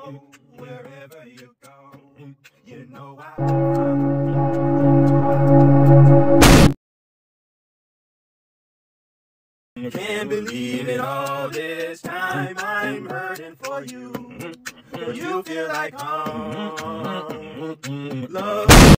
wherever you go, you know I can't believe it. All this time I'm hurting for you. You feel like home. Love